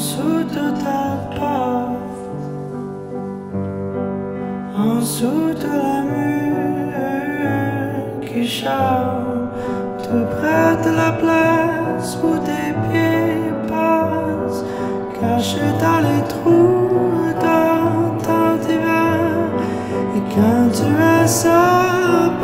dessous de ta porte, en dessous de la mur qui chante, tout près de la place où tes pieds passent, caché dans les trous dans ton divan. Et quand tu as ça